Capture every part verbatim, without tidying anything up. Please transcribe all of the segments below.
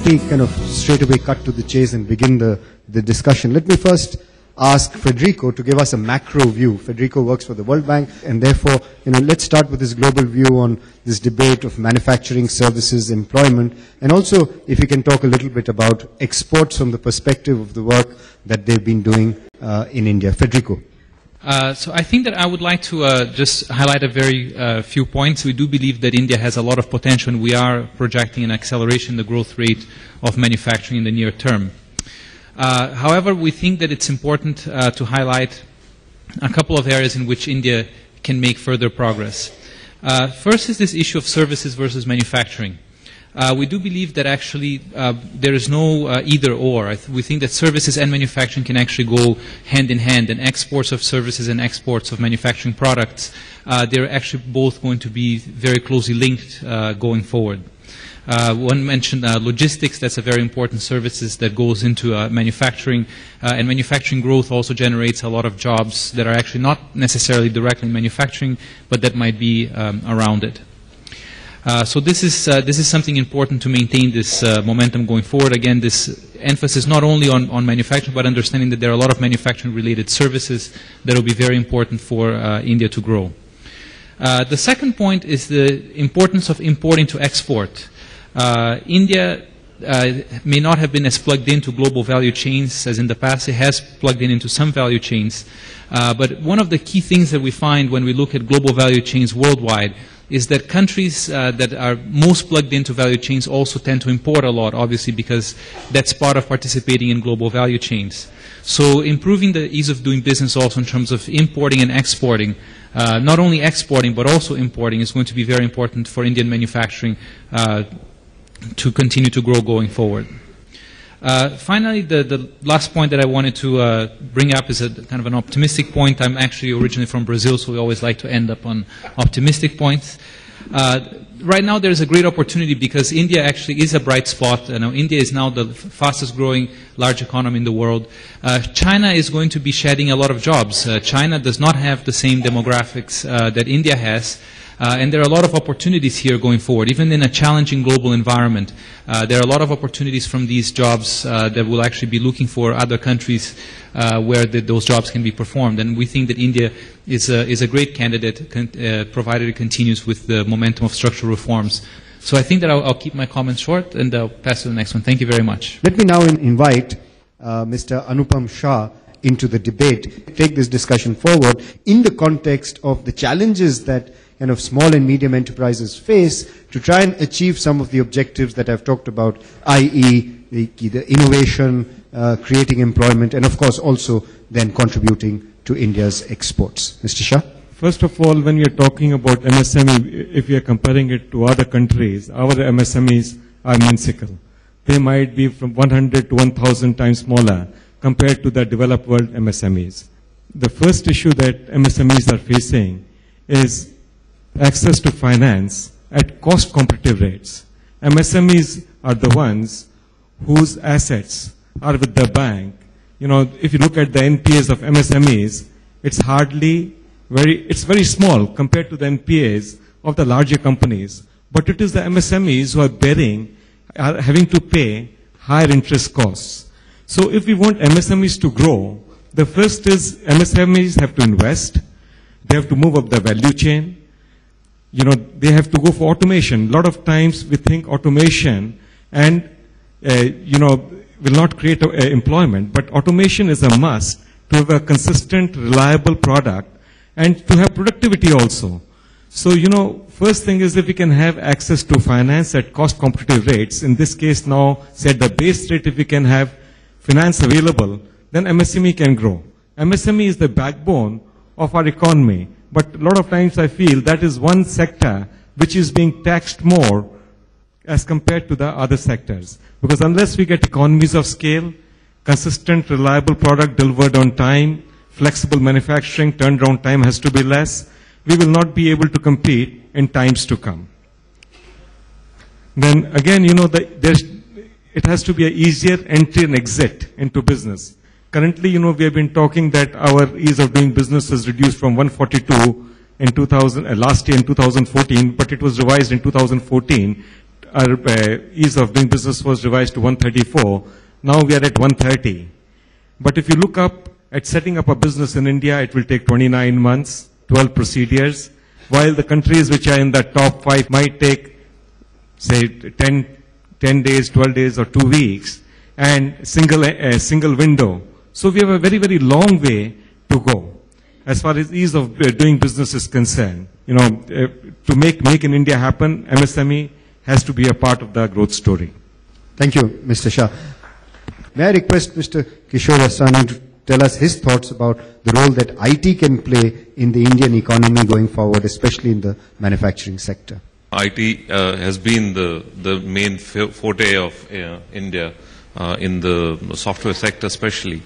let me kind of straight away cut to the chase and begin the, the discussion. Let me first ask Federico to give us a macro view. Federico works for the World Bank, and therefore, you know, let's start with this global view on this debate of manufacturing, services, employment, and also if you can talk a little bit about exports from the perspective of the work that they've been doing uh, in India. Federico. Uh, so I think that I would like to uh, just highlight a very uh, few points. We do believe that India has a lot of potential, and we are projecting an acceleration in the growth rate of manufacturing in the near term. Uh, however, we think that it's important uh, to highlight a couple of areas in which India can make further progress. Uh, first is this issue of services versus manufacturing. Uh, we do believe that actually uh, there is no uh, either or. I th we think that services and manufacturing can actually go hand in hand, and exports of services and exports of manufacturing products, uh, they're actually both going to be very closely linked uh, going forward. Uh, one mentioned uh, logistics. That's a very important services that goes into uh, manufacturing, uh, and manufacturing growth also generates a lot of jobs that are actually not necessarily directly in manufacturing, but that might be um, around it. Uh, so this is uh, this is something important to maintain this uh, momentum going forward. Again, this emphasis not only on, on manufacturing, but understanding that there are a lot of manufacturing-related services that will be very important for uh, India to grow. Uh, the second point is the importance of importing to export. Uh, India uh, may not have been as plugged into global value chains as in the past. It has plugged in into some value chains. Uh, but one of the key things that we find when we look at global value chains worldwide is that countries uh, that are most plugged into value chains also tend to import a lot, obviously, because that's part of participating in global value chains. So improving the ease of doing business also in terms of importing and exporting, uh, not only exporting but also importing, is going to be very important for Indian manufacturing uh, to continue to grow going forward. Uh, finally, the, the last point that I wanted to uh, bring up is a kind of an optimistic point. I'm actually originally from Brazil, so we always like to end up on optimistic points. Uh, right now, there's a great opportunity because India actually is a bright spot. You know, India is now the fastest growing large economy in the world. Uh, China is going to be shedding a lot of jobs. Uh, China does not have the same demographics uh, that India has. Uh, and there are a lot of opportunities here going forward. Even in a challenging global environment, uh, there are a lot of opportunities from these jobs uh, that will actually be looking for other countries uh, where the, those jobs can be performed. And we think that India is a, is a great candidate, con uh, provided it continues with the momentum of structural reforms. So I think that I'll, I'll keep my comments short, and I'll pass to the next one. Thank you very much. Let me now in invite uh, Mister Anupam Shah into the debate, take this discussion forward in the context of the challenges that kind of small and medium enterprises face to try and achieve some of the objectives that I've talked about, that is the, the innovation, uh, creating employment, and of course also then contributing to India's exports. Mister Shah? First of all, when we are talking about M S M E, if we are comparing it to other countries, our M S M Es are minuscule. They might be from one hundred to one thousand times smaller compared to the developed world M S M Es. The first issue that M S M Es are facing is access to finance at cost competitive rates. M S M Es are the ones whose assets are with the bank. You know, if you look at the N P As of M S M Es, it's hardly very, it's very small compared to the N P As of the larger companies. But it is the M S M Es who are bearing, are having to pay higher interest costs. So if we want M S M Es to grow, the first is M S M Es have to invest. They have to move up the value chain. You know, they have to go for automation. A lot of times we think automation and, uh, you know, will not create uh, employment, but automation is a must to have a consistent, reliable product and to have productivity also. So, you know, first thing is if we can have access to finance at cost competitive rates, in this case now, say at the base rate, if we can have finance available, then M S M E can grow. M S M E is the backbone of our economy. But a lot of times I feel that is one sector which is being taxed more as compared to the other sectors. Because unless we get economies of scale, consistent, reliable product delivered on time, flexible manufacturing, turnaround time has to be less, we will not be able to compete in times to come. Then again, you know, the, there's, it has to be an easier entry and exit into business. Currently, you know, we have been talking that our ease of doing business is reduced from one forty-two in two thousand, uh, last year in two thousand fourteen, but it was revised in two thousand fourteen our uh, ease of doing business was revised to one thirty-four. Now we are at one thirty. But if you look up at setting up a business in India, it will take twenty-nine months, twelve procedures, while the countries which are in the top five might take, say, ten, ten days, twelve days, or two weeks, and single, a single window. So we have a very, very long way to go as far as ease of uh, doing business is concerned. You know, uh, to make Make in India happen, M S M E has to be a part of the growth story. Thank you, Mister Shah. May I request Mister Kishore Asrani to tell us his thoughts about the role that I T can play in the Indian economy going forward, especially in the manufacturing sector? I T uh, has been the, the main forte of uh, India uh, in the software sector especially.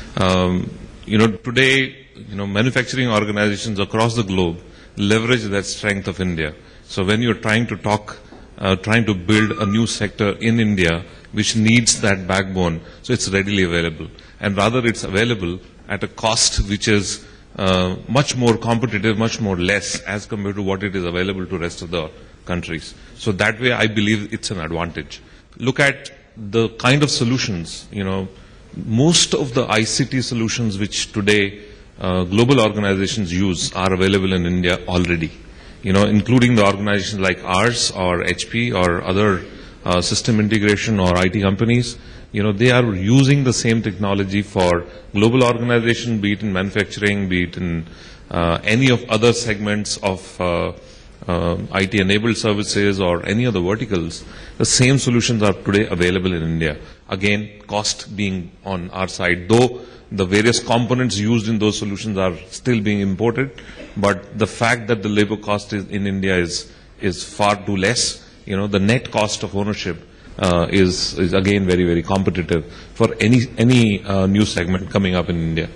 Um, you know, today, you know, manufacturing organizations across the globe leverage that strength of India. So when you're trying to talk, uh, trying to build a new sector in India, which needs that backbone, so it's readily available. And rather it's available at a cost which is uh, much more competitive, much more less as compared to what it is available to rest of the countries. So that way I believe it's an advantage. Look at the kind of solutions, you know, most of the I C T solutions which today uh, global organizations use are available in India already, you know, including the organizations like ours or H P or other uh, system integration or I T companies. You know, they are using the same technology for global organization, be it in manufacturing, be it in uh, any of other segments of uh, uh, I T-enabled services or any other verticals. The same solutions are today available in India. Again, cost being on our side, though the various components used in those solutions are still being imported, but the fact that the labor cost is in India is, is far too less. You know, the net cost of ownership Uh, is, is again very, very competitive for any, any uh, new segment coming up in India.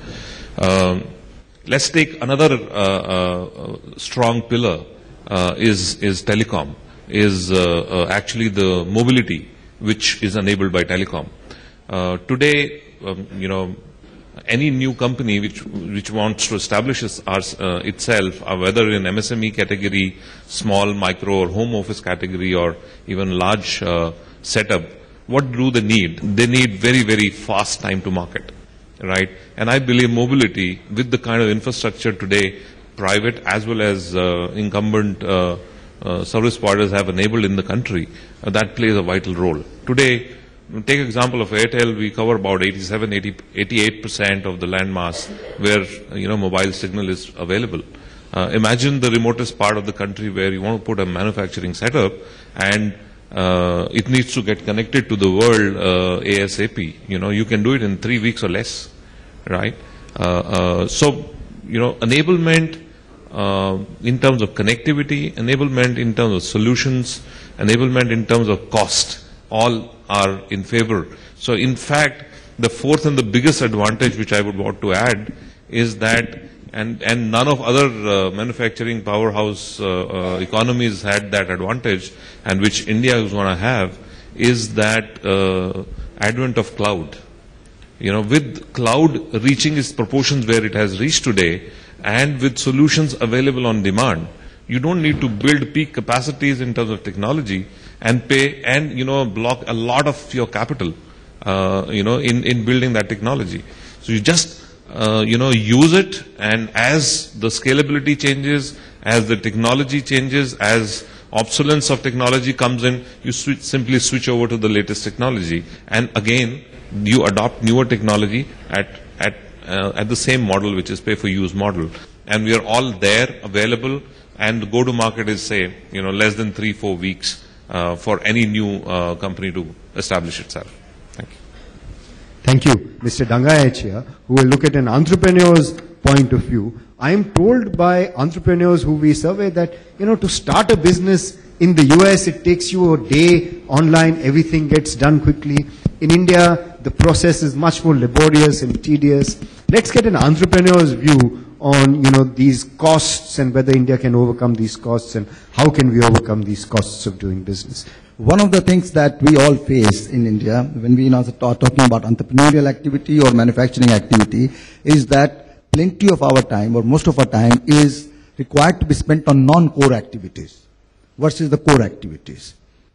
Um, let's take another uh, uh, strong pillar uh, is, is telecom, is uh, uh, actually the mobility which is enabled by telecom. Uh, today, um, you know, any new company which, which wants to establish its, uh, itself, uh, whether in M S M E category, small, micro or home office category or even large uh, setup, what do they need? They need very, very fast time to market, right? And I believe mobility with the kind of infrastructure today, private as well as uh, incumbent uh, uh, service providers have enabled in the country, uh, that plays a vital role. Today, take example of Airtel, we cover about eighty-seven, eighty, eighty-eight percent of the landmass where, you know, mobile signal is available. Uh, imagine the remotest part of the country where you want to put a manufacturing setup and Uh, it needs to get connected to the world uh, ASAP. You know, you can do it in three weeks or less, right? Uh, uh, so, you know, enablement uh, in terms of connectivity, enablement in terms of solutions, enablement in terms of cost, all are in favor. So, in fact, the fourth and the biggest advantage which I would want to add is that And, and none of other uh, manufacturing powerhouse uh, uh, economies had that advantage, and which India is going to have, is that uh, advent of cloud. You know, with cloud reaching its proportions where it has reached today, and with solutions available on demand, you don't need to build peak capacities in terms of technology and pay and, you know, block a lot of your capital, uh, you know, in, in building that technology. So you just Uh, you know, use it, and as the scalability changes, as the technology changes, as obsolescence of technology comes in, you switch, simply switch over to the latest technology. And again, you adopt newer technology at, at, uh, at the same model, which is pay-for-use model. And we are all there, available, and the go-to-market is, say, you know, less than three, four weeks uh, for any new uh, company to establish itself. Thank you. Thank you, Mister Dangayachia, who will look at an entrepreneur's point of view. I am told by entrepreneurs who we survey that, you know, to start a business in the U S, it takes you a day online, everything gets done quickly. In India, the process is much more laborious and tedious. Let's get an entrepreneur's view on, you know, these costs and whether India can overcome these costs, and how can we overcome these costs of doing business. One of the things that we all face in India when we are talking about entrepreneurial activity or manufacturing activity is that plenty of our time, or most of our time, is required to be spent on non-core activities versus the core activities.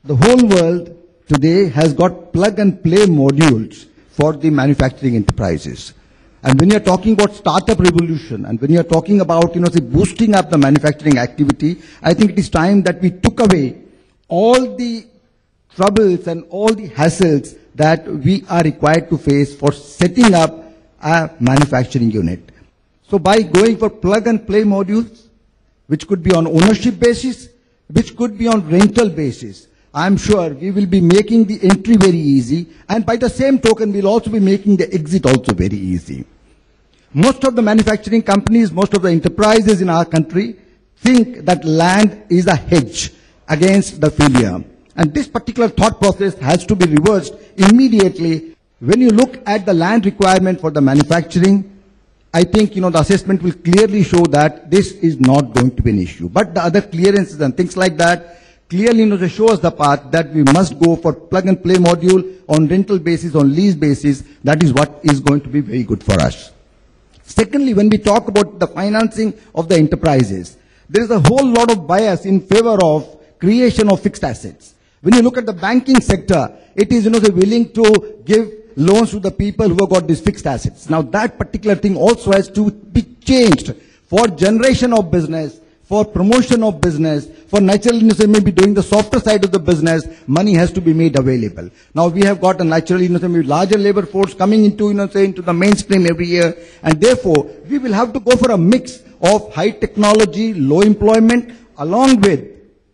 the whole world today has got plug and play modules for the manufacturing enterprises. And when you're talking about startup revolution, and when you're talking about, you know, say, boosting up the manufacturing activity, I think it is time that we took away all the troubles and all the hassles that we are required to face for setting up a manufacturing unit. So by going for plug and play modules, which could be on ownership basis, which could be on rental basis, I'm sure we will be making the entry very easy, and by the same token, we'll also be making the exit also very easy. Most of the manufacturing companies, most of the enterprises in our country think that land is a hedge against the failure. And this particular thought process has to be reversed immediately. When you look at the land requirement for the manufacturing, I think, you know, the assessment will clearly show that this is not going to be an issue. But the other clearances and things like that clearly, you know, they show us the path that we must go for plug and play module on rental basis, on lease basis. That is what is going to be very good for us. Secondly, when we talk about the financing of the enterprises, there is a whole lot of bias in favor of creation of fixed assets. When you look at the banking sector, it is, you know, they're willing to give loans to the people who have got these fixed assets. Now that particular thing also has to be changed for generation of business, for promotion of business, for naturally, you know, maybe doing the softer side of the business, money has to be made available. Now we have got a naturally, you know, maybe larger labor force coming into, you know, say, into the mainstream every year, and therefore we will have to go for a mix of high technology, low employment, along with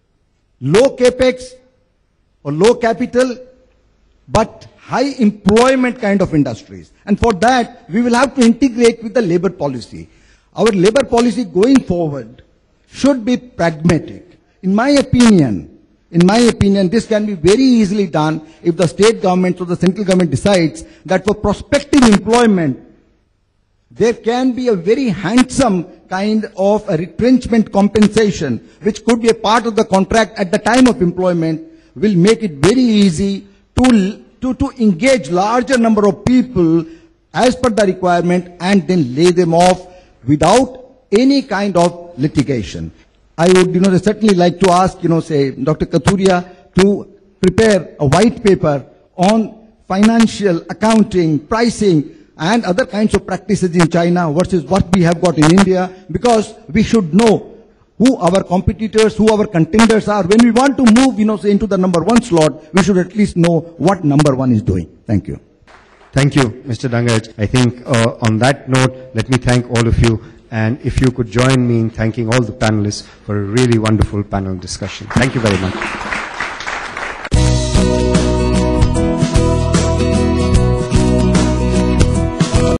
low capex or low capital, but high employment kind of industries. And for that, we will have to integrate with the labor policy. Our labor policy going forward should be pragmatic. In my opinion, in my opinion, this can be very easily done if the state government or the central government decides that for prospective employment, there can be a very handsome kind of a retrenchment compensation, which could be a part of the contract at the time of employment, will make it very easy to, to, to engage larger number of people as per the requirement and then lay them off without any kind of litigation. I would, you know, certainly like to ask, you know, say, Doctor Kathuria to prepare a white paper on financial accounting, pricing, and other kinds of practices in China versus what we have got in India, because we should know who our competitors, who our contenders are. When we want to move, you know, say, into the number one slot, we should at least know what number one is doing. Thank you. Thank you, Mister Dhangaraj. I think uh, on that note, let me thank all of you. And if you could join me in thanking all the panelists for a really wonderful panel discussion. Thank you very much.